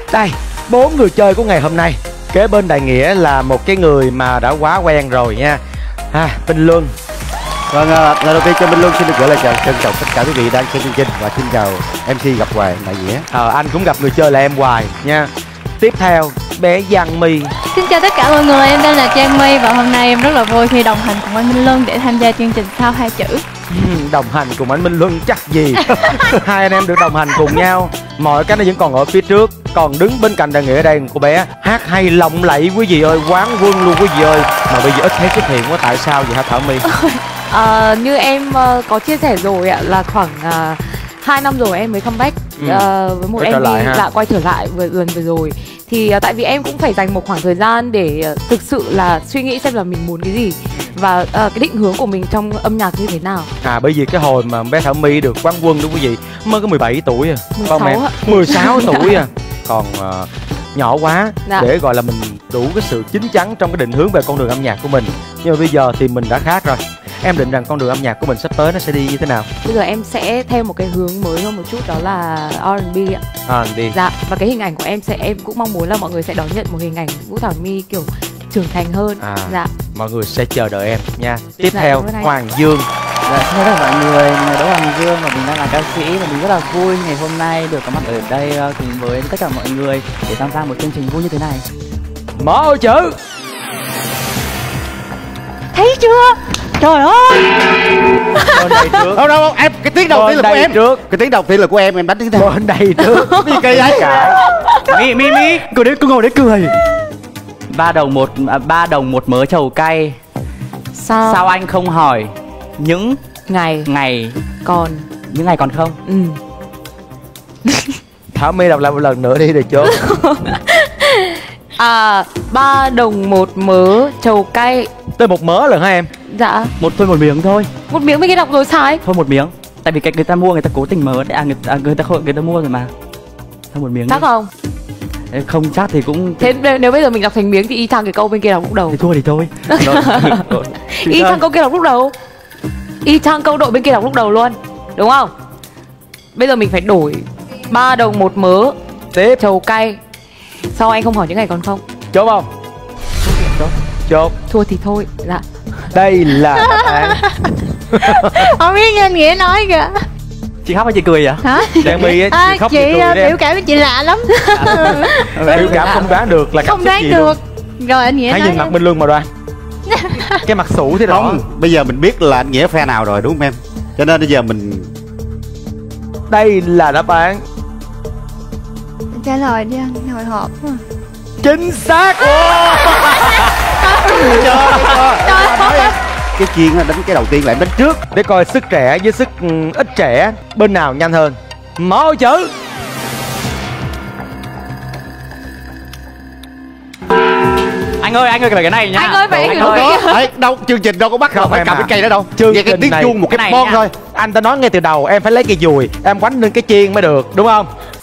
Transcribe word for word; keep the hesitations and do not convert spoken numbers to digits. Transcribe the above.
Đây, bốn người chơi của ngày hôm nay. Kế bên Đại Nghĩa là một cái người mà đã quá quen rồi nha. À, Minh Luân. Vâng, lần đầu tiên cho Minh Luân xin được gửi lời chào trân trọng tất cả quý vị đang xem chương trình và xin chào em xê Gặp Hoài Đại Nghĩa. Ờ, anh cũng gặp người chơi là em Hoài nha. Tiếp theo, bé Giang My. Xin chào tất cả mọi người, em tên là Trang My và hôm nay em rất là vui khi đồng hành cùng anh Minh Luân để tham gia chương trình Sao Hai Chữ. Đồng hành cùng anh Minh Luân chắc gì. Hai anh em được đồng hành cùng nhau, mọi cái nó vẫn còn ở phía trước. Còn đứng bên cạnh Đại Nghĩa ở đây cô bé hát hay lộng lẫy quý vị ơi, quán quân luôn quý vị ơi. Mà bây giờ ít thấy xuất hiện quá, tại sao vậy hả Thảo My? À, như em uh, có chia sẻ rồi ạ, là khoảng uh, hai năm rồi em mới comeback ừ. uh, với một em vê đã quay trở lại vừa lần vừa rồi. Thì uh, tại vì em cũng phải dành một khoảng thời gian để uh, thực sự là suy nghĩ xem là mình muốn cái gì và uh, cái định hướng của mình trong âm nhạc như thế nào. À, bởi vì cái hồi mà bé Thảo My được quán quân đúng quý vị mới có mười bảy tuổi à, mười sáu em? mười sáu tuổi à, còn uh, nhỏ quá dạ. để gọi là mình đủ cái sự chín chắn trong cái định hướng về con đường âm nhạc của mình. Nhưng mà bây giờ thì mình đã khác rồi. Em định rằng con đường âm nhạc của mình sắp tới nó sẽ đi như thế nào? Bây giờ em sẽ theo một cái hướng mới hơn một chút, đó là R and B ạ. R and B. Dạ, và cái hình ảnh của em sẽ em cũng mong muốn là mọi người sẽ đón nhận một hình ảnh Vũ Thảo My kiểu trưởng thành hơn. À, dạ. Mọi người sẽ chờ đợi em nha. Tiếp dạ, theo Hoàng Dương. Dạ, xin chào mọi người, mình là Đỗ Hoàng Dương và mình đang là ca sĩ và mình rất là vui ngày hôm nay được có mặt ở đây cùng với tất cả mọi người để tham gia một chương trình vui như thế này. Mở ô chữ. Thấy chưa? Trời ơi. Bên đây trước. Đâu đâu em, cái tiếng đầu tiên là của em. Trước. Cái tiếng đầu tiên là của em, em đánh tiếng theo. Bên đây trước. Cái gì kỳ vậy? Mi Mi Mi, cô đến cô ngồi đấy cười. Ba đồng một à, ba đồng một mớ trầu cay. Sao? Sao anh không hỏi những ngày ngày còn những ngày còn không? Ừ. Thảo My đọc lại một lần nữa đi để chốt. À, ba đồng một mớ trầu cay. Tới một mớ lần hả em? Dạ. Một thôi một miếng thôi. Một miếng mới kia đọc rồi sai. Thôi một miếng. Tại vì cái người ta mua người ta cố tình mớ đấy, à người, à, người ta người ta mua rồi mà. Thôi một miếng. Chắc đi. Không? Không chắc thì cũng. Thế nếu bây giờ mình đọc thành miếng thì y chang cái câu bên kia đọc lúc đầu. Thì thua thì thôi. Y chang câu kia đọc lúc đầu. Y chang câu đội bên kia đọc lúc đầu luôn. Đúng không? Bây giờ mình phải đổi ba đồng một mớ tiếp trầu cay. Sao anh không hỏi những ngày còn không? Chốt không? Chốt. Chốt. Thua thì thôi. Dạ. Đây là đáp án. Không biết như anh Nghĩa nói kìa. Chị khóc hay chị cười vậy? Hả? Giang My á, à, chị khóc chị chị cười biểu cảm chị lạ lắm. Biểu cảm không đoán được là không đoán được. Rồi anh Nghĩa hãy nói nhìn mặt Minh Luân mà đoán. Cái mặt sủ thế đó. Không, bây giờ mình biết là anh Nghĩa phe nào rồi đúng không em? Cho nên bây giờ mình. Đây là đáp án. Trả lời đi anh, hồi hộp quá. Chính xác. Cái chiên là đánh cái đầu tiên là em đánh trước. Để coi sức trẻ với sức um, ít trẻ bên nào nhanh hơn. Mở ô chữ. Anh ơi, anh ơi là cái này nhá. Anh ơi vậy Anh ơi. Đấy, đâu chương trình đâu có bắt đâu phải cầm cái cây đó đâu. Chương Vậy cái tiếng chuông một cái bon thôi. Anh ta nói ngay từ đầu em phải lấy cây dùi, em quánh lên cái chiên mới được, đúng không?